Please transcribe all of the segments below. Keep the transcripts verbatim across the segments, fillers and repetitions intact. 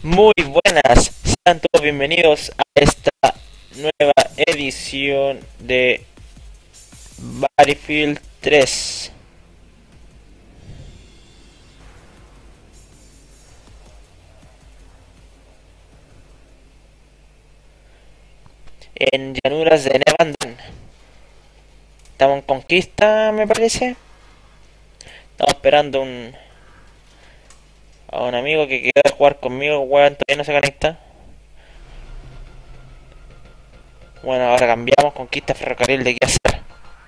Muy buenas, sean todos bienvenidos a esta nueva edición de Battlefield tres. En llanuras de Nevandan. Estamos en conquista, me parece. Estamos esperando un a un amigo que quiere jugar conmigo, weón, todavía no se conecta. Bueno, ahora cambiamos, conquista ferrocarril de qué hacer.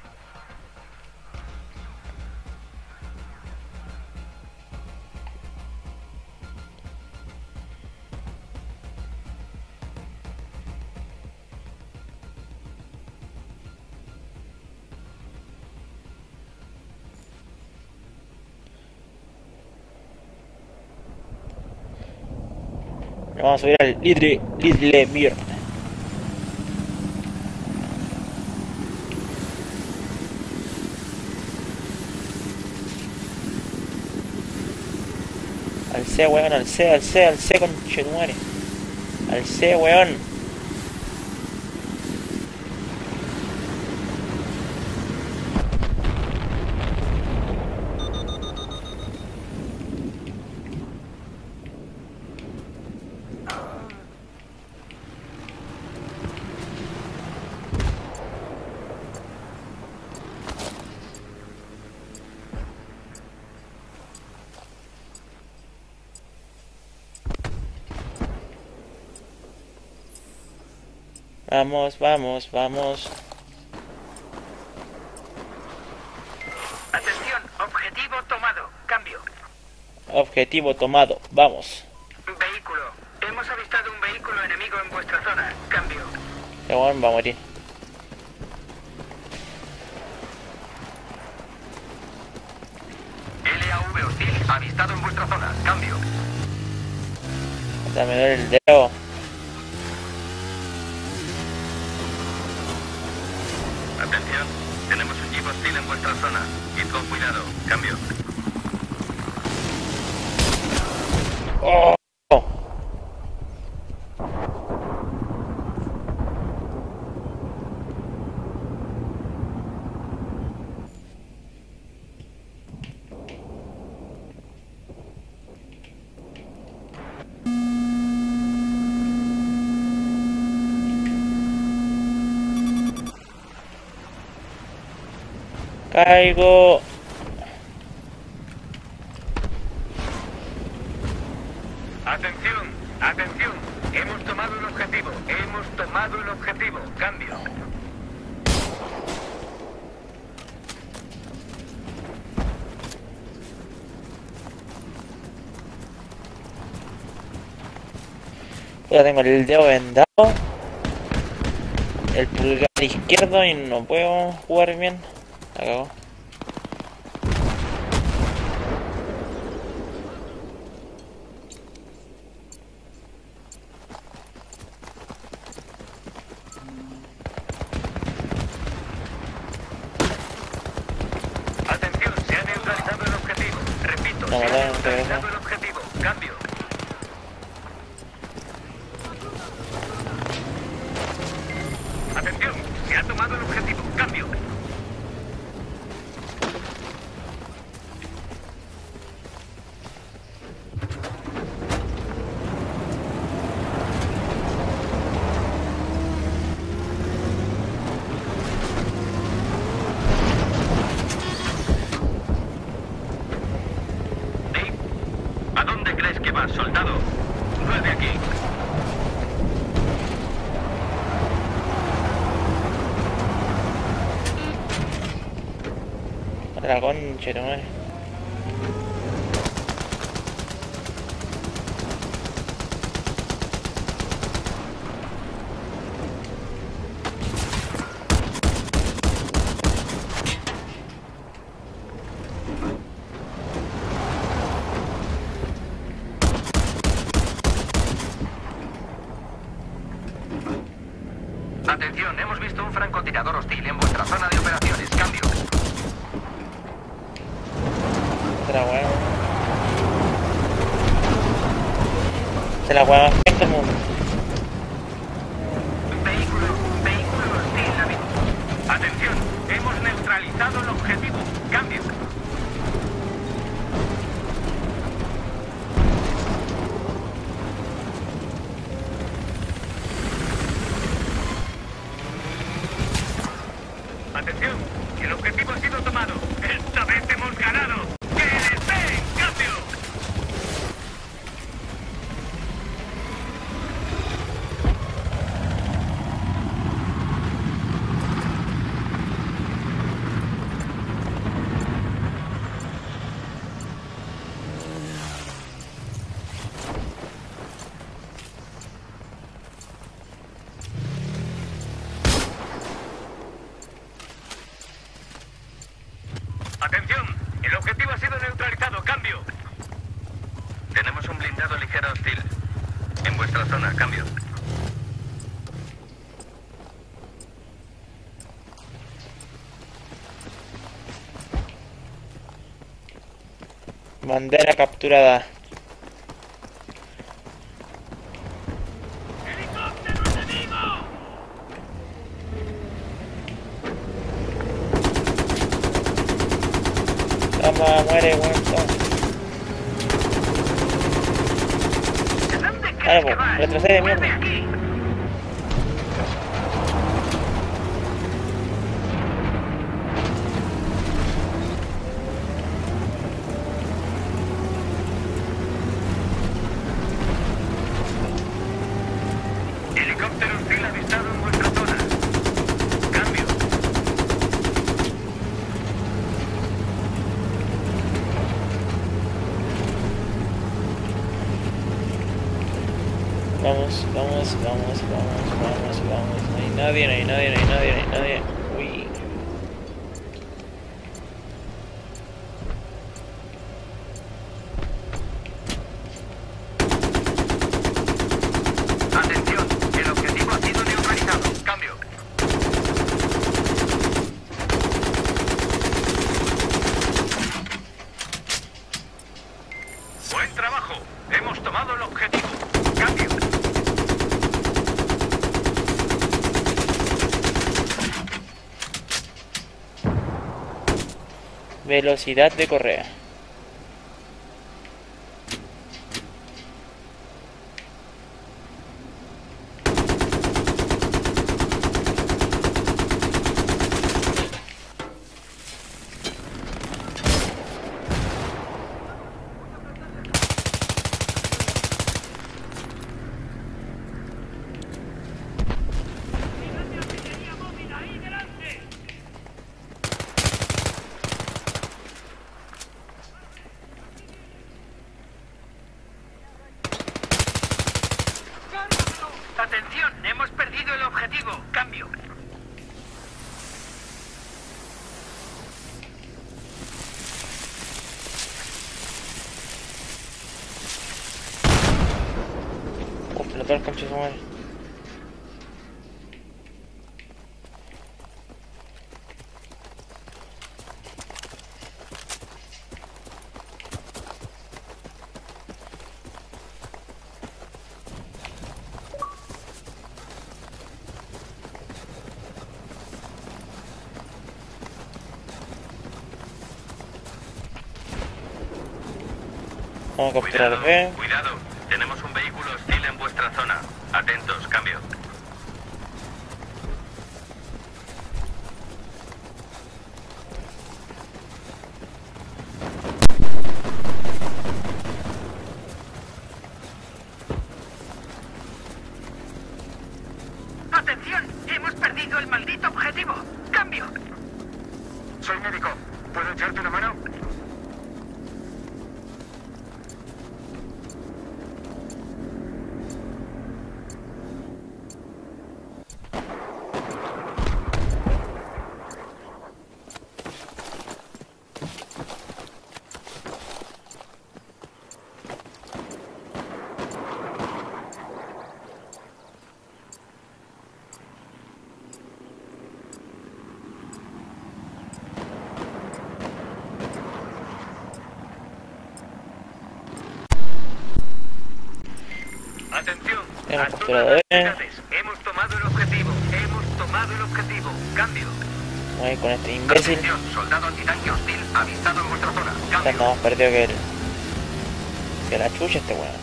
Nos vamos a subir al Lidle, Lidle Mir. Al C, weón, al C, al C, al C, conchetumare. Al C, weón. Vamos, vamos, vamos. Atención, objetivo tomado. Cambio. Objetivo tomado, vamos. Vehículo. Hemos avistado un vehículo enemigo en vuestra zona. Cambio. Este weón va a morir. L A V hostil avistado en vuestra zona. Cambio. O sea, me duele el dedo. Atención, tenemos un jeep hostil en vuestra zona. Id con cuidado. Cambio. ¡Oh! Caigo. Atención, atención. Hemos tomado el objetivo. Hemos tomado el objetivo. Cambio. Ya tengo el dedo vendado. El pulgar izquierdo y no puedo jugar bien. La cago. Atención, se ha neutralizado el objetivo. Repito, No, se ha no, no, neutralizado no. el objetivo. Cambio. Atención, se ha tomado el objetivo. Cambio. Dave, ¿a dónde crees que vas, soldado? Vuelve aquí. La concha, no es. Atención, hemos visto un francotirador hostil en vuestra zona de operaciones. Cambio. Otra weón. es la hueá más penca del mundo. Vehículo, vehículo hostil amigo. Atención, hemos neutralizado el objetivo. Cambio. Atención, el objetivo ha sido tomado. Esta vez hemos ganado. ¡Que les den cambio! Atención, el objetivo ha sido neutralizado. Cambio. Tenemos un blindado ligero hostil. En vuestra zona, cambio. Bandera capturada. ¡Helicóptero enemigo! Toma, muere, weón. Toma. ¿Dónde Dale, crees po, que vas? retrocede, ¡Mueve mierda. aquí! Helicóptero hostil avistado en vuestra zona. Cambio. Vamos, vamos, vamos, vamos, vamos, vamos. No hay nadie, no hay nadie, no hay nadie, no hay nadie. Uy. Atención, el objetivo ha sido neutralizado. Cambio. Buen trabajo. Hemos tomado el objetivo. Cambio. Velocidad de correa. Atención, hemos perdido el objetivo. Cambio. Oh, explotó el conche de su madre. Vamos a capturar Cuidado, B. cuidado. Tenemos un vehículo hostil en vuestra zona. Atentos, cambio. ¡Atención! ¡Hemos perdido el maldito objetivo! ¡Cambio! Soy médico. ¿Puedo echarte una mano? Atención. Tenemos A todas capturadores. las unidades. Hemos tomado el objetivo. Hemos tomado el objetivo. Cambio. Voy con este imbécil. Atención. Soldado antitanque hostil avistado en vuestra zona. Ya Cambio. andamos perdido que el... que la chucha este weón.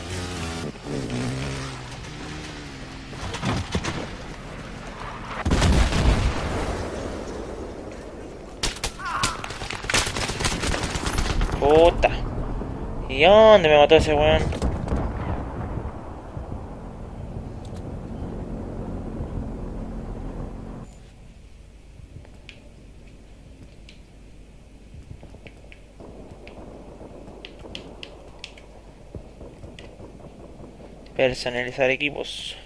Puta. ¿Y dónde me mató ese weón? Personalizar equipos.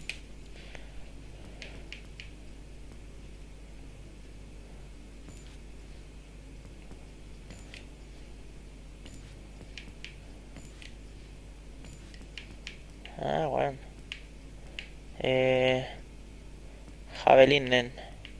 Ah, bueno. Eh, Javelinen.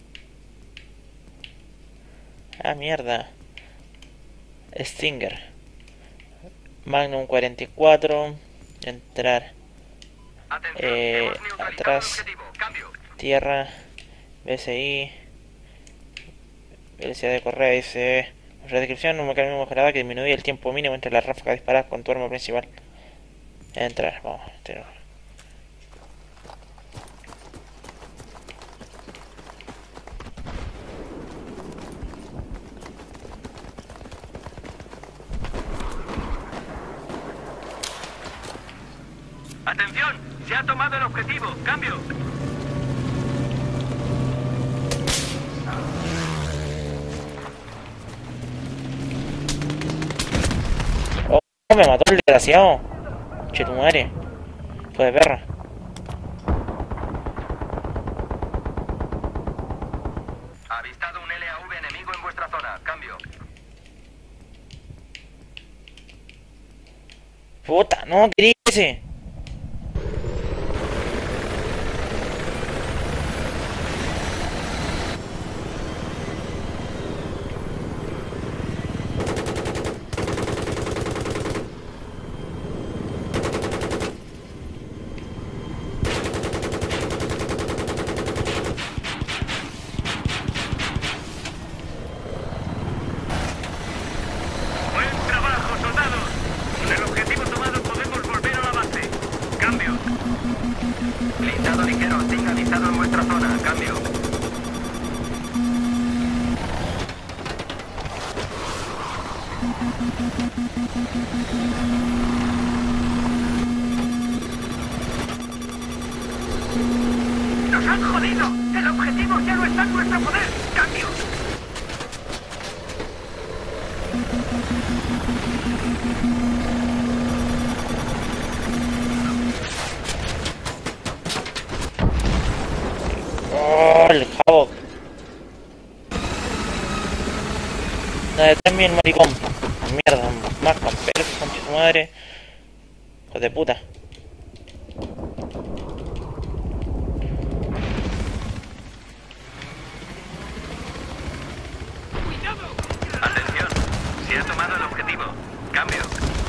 Ah, mierda. Stinger. Magnum cuarenta y cuatro. Entrar. Atención. Eh, Hemos neutralizado el atrás. objetivo. Cambio. Tierra. B S I. Velocidad de correa dice. Nuestra descripción, un mecanismo mejorado que disminuye el tiempo mínimo entre las ráfagas disparadas con tu arma principal. Entrar, vamos. Tiro. Atención. Se ha tomado el objetivo. Cambio. Oh, me mató el desgraciado. Che tu madre. Fue de perra. Avistado un L A V enemigo en vuestra zona. Cambio. Puta, no, quería ese. Buen trabajo, soldados. Con el objetivo tomado podemos volver a la base. Cambio. Blindado ligero, signalizado en vuestra zona. Cambio. ¡Nos han jodido! ¡El objetivo ya no está en nuestro poder! ¡Cambio! Oh, el jabo. No, detrás mío el maricón. Mierda, más campero, concha tu madre. Hijo de puta. Atención. Se ha tomado el objetivo. Cambio.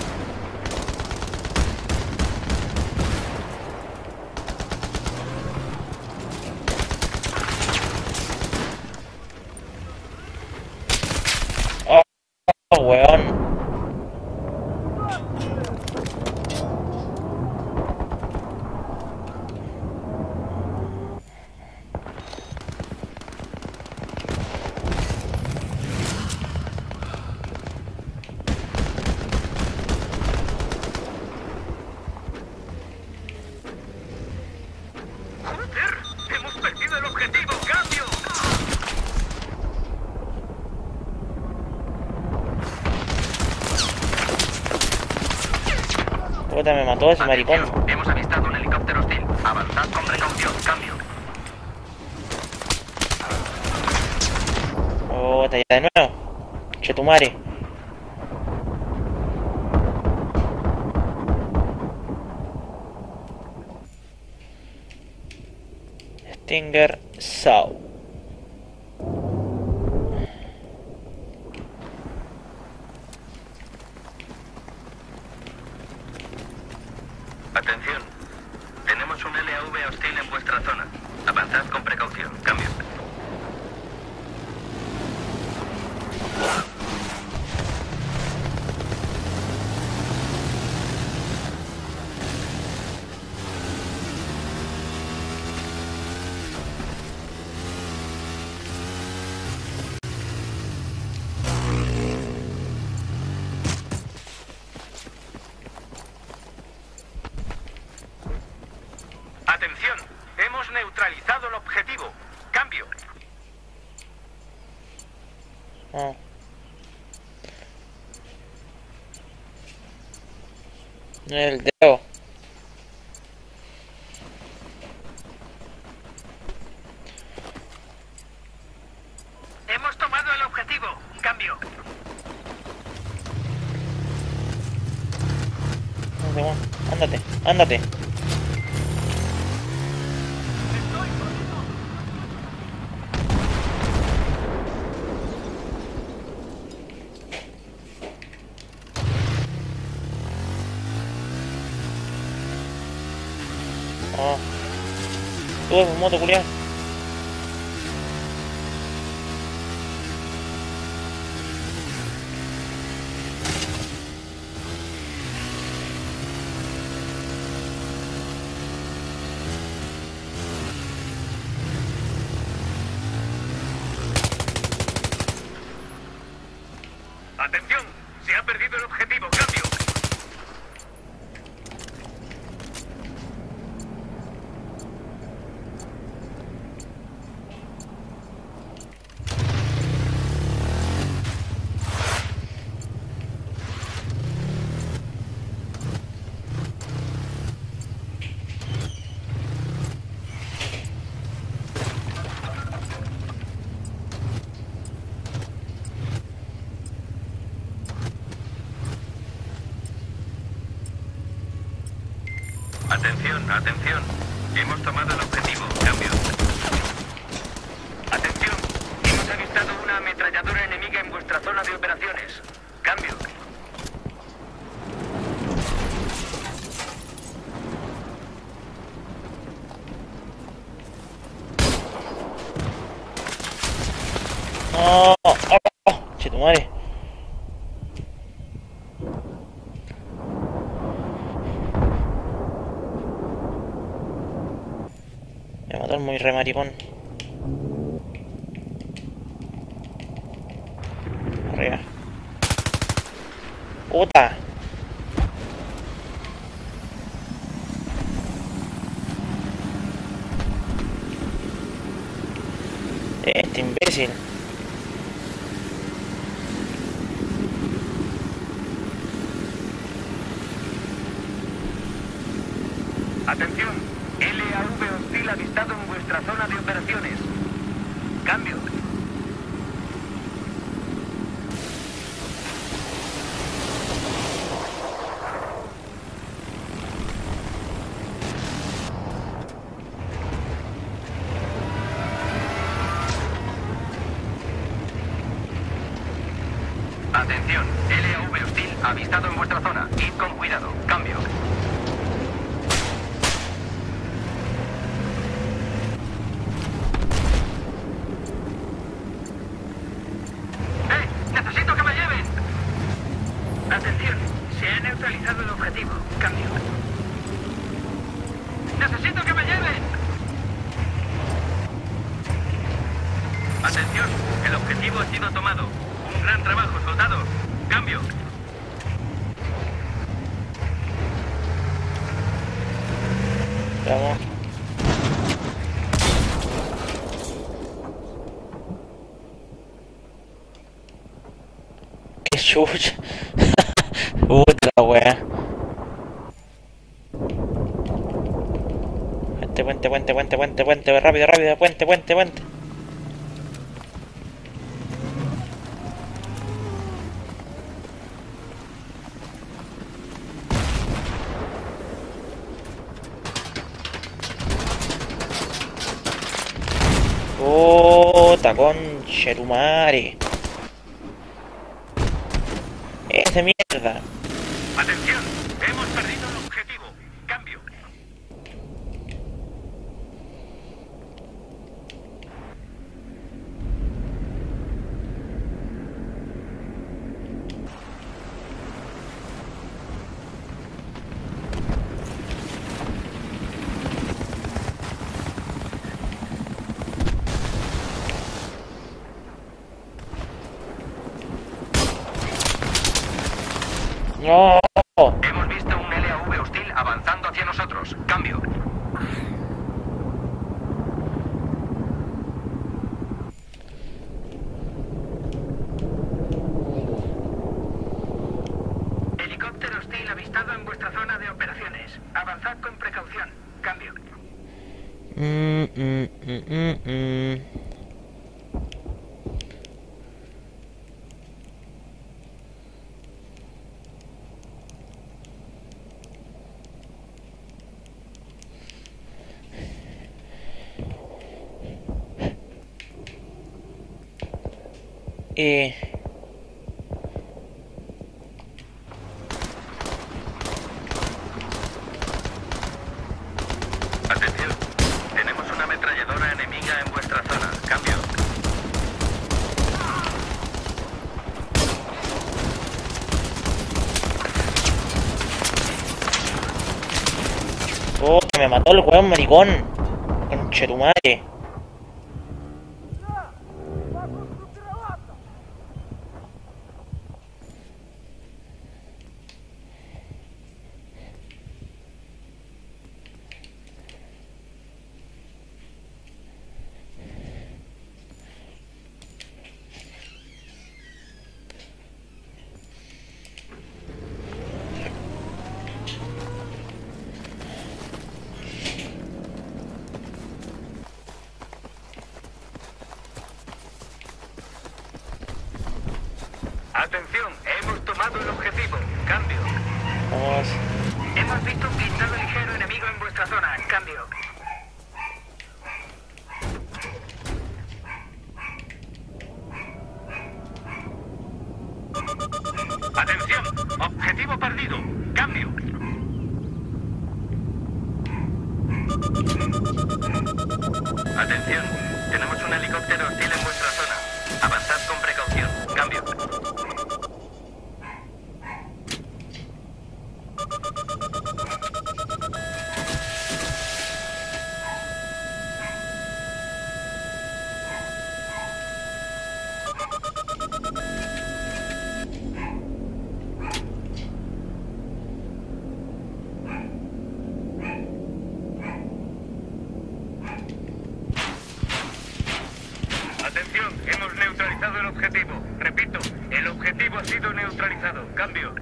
Oh, weón. ¡Joder! ¡Hemos perdido el objetivo! ¡Cambio! Puta, me mató ese maricón. Atención, hemos avistado un helicóptero hostil. Avanzad con precaución. Cambio. Puta, ya de nuevo. Che tu madre. Stinger Sau. Atención. V hostil en vuestra zona. Avanzad con precaución. Cambio. Atención, hemos neutralizado el objetivo. Cambio. Ah. El dedo. Hemos tomado el objetivo. Cambio. Ándate, ándate. Ah. Sube con moto, culiao. Atención, se ha perdido el objetivo. Cambio. Atención, atención. Hemos tomado el objetivo. Cambio. Atención. Hemos avistado una ametralladora enemiga en vuestra zona de operaciones. Cambio. Oh, oh, oh, che tu madre. Me va a matar muy re maricón. Arriba. Puta. Este imbécil. Atención. L A V hostil avistado en vuestra zona de operaciones. Cambio. Atención. L A V hostil avistado en vuestra zona. Id con cuidado. Cambio. Atención, se ha neutralizado el objetivo. Cambio. ¡Necesito que me lleven! Atención, el objetivo ha sido tomado. Un gran trabajo, soldados. Cambio. Vamos. Qué chucha. Puta la wea. Puente, puente, puente, puente, puente, puente, rápido, rápido, puente, puente, puente. Puta conche tu madre. Es de mierda. Atención, hemos perdido el objetivo. Cambio. Hemos visto un L A V hostil avanzando hacia nosotros. Cambio. Helicóptero hostil avistado en vuestra zona de operaciones. Avanzad con precaución. Cambio. Mm, mm, mm, mm, mm. Eh, Atención. Tenemos una ametralladora enemiga en vuestra zona. Cambio. oh, que me mató el weón maricón. Conche tu madre. Atención. Hemos tomado el objetivo. Cambio. Vamos. Hemos visto un blindado ligero enemigo en vuestra zona. Cambio. Atención. Objetivo perdido. Cambio. Atención. Tenemos un helicóptero hostil en vuestra zona. Avanzad con precaución. Cambio. Atención, hemos neutralizado el objetivo. Repito, el objetivo ha sido neutralizado. Cambio.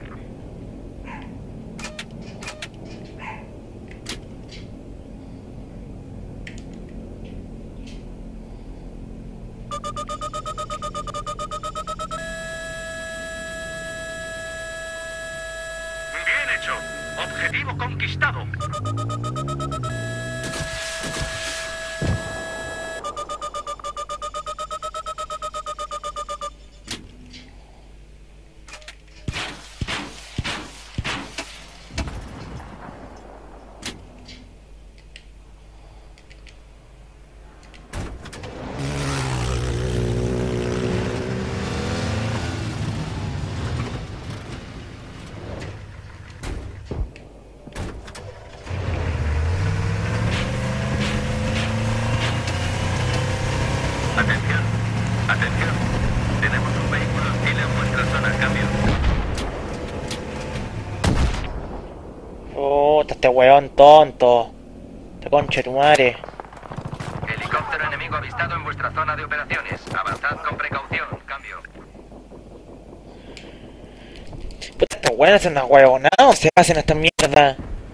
Bien hecho. Objetivo conquistado. Atención, atención. Tenemos un vehículo hostil en vuestra zona. Cambio. Puta, este weón tonto. Este conche tu madre. Helicóptero enemigo avistado en vuestra zona de operaciones. Avanzad con precaución. Cambio. Puta, estos weones son unos huevonados. Se hacen esta mierda.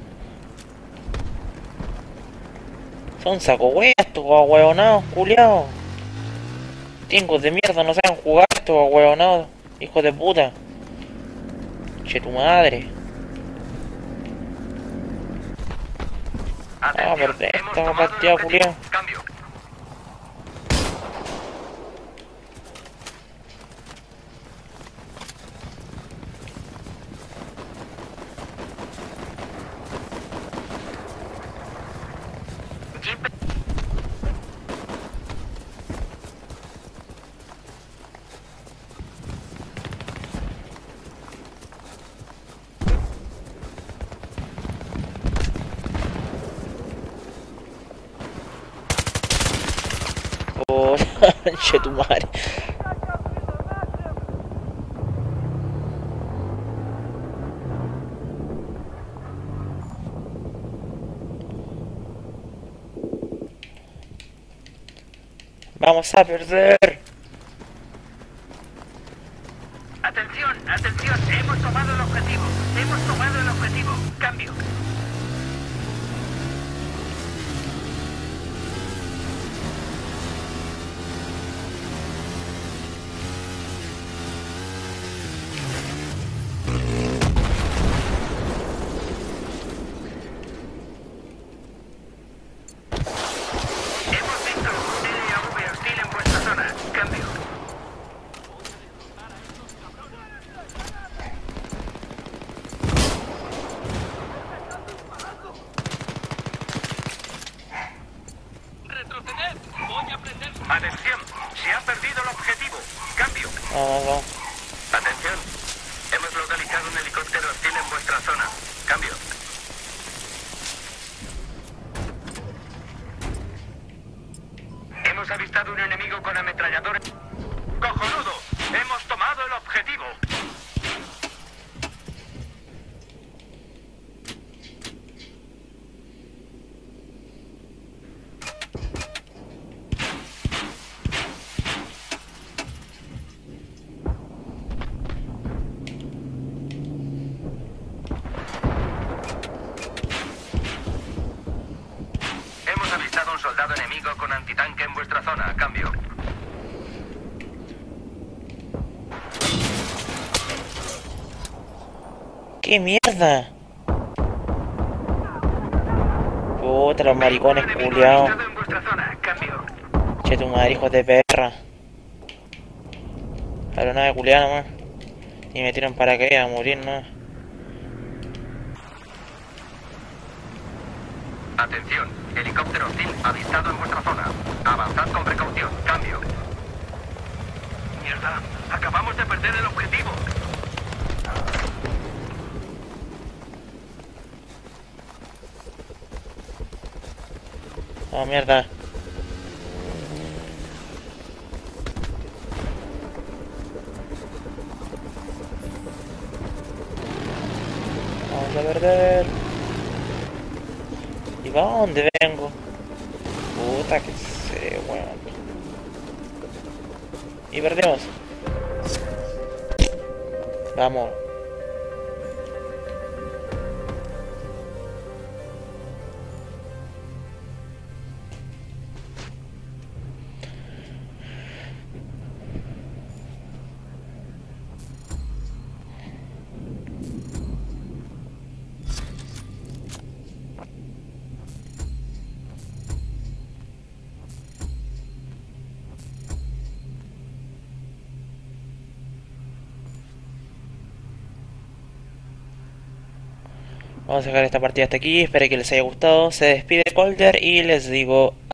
Son saco weas estos huevonados, culiados. Tingos de mierda, no saben jugar estos huevonados. Hijos de puta. Che tu madre. Ah, perdé esta partida, culiao. Cambio. Jeep. Oh, che tu madre. Vamos a perder. Atención, atención, hemos tomado el objetivo. Hemos tomado el objetivo. Cambio. Hemos visto un T D A V hostil en vuestra zona. Cambio. ¡Retroceded! ¡Voy a prender! Atención, se ha perdido el objetivo. Cambio. Vamos, vamos. Atención, hemos localizado un helicóptero hostil en vuestra zona. Cambio. Hemos avistado un enemigo con ametralladores. ¡Cojonudo! ¡Hemos tomado el objetivo! Hemos avistado un soldado enemigo con antitanque en vuestra zona. Cambio. ¡Qué mierda! Puta, los maricones Enemigo culiados. avistado en vuestra zona. Cambio. Che, tu madre, hijos de perra. Aeronave culiada nomás. Y me tiran para que a morir, ¿no? Atención, helicóptero hostil avistado en vuestra zona. Avanzad con precaución. Cambio. Mierda, acabamos de perder el objetivo. Oh, mierda. Vamos a perder. ¿Y para dónde vengo? Puta que sé, weón. Y perdemos. Vamos. Vamos a dejar esta partida hasta aquí, espero que les haya gustado. Se despide Colder y les digo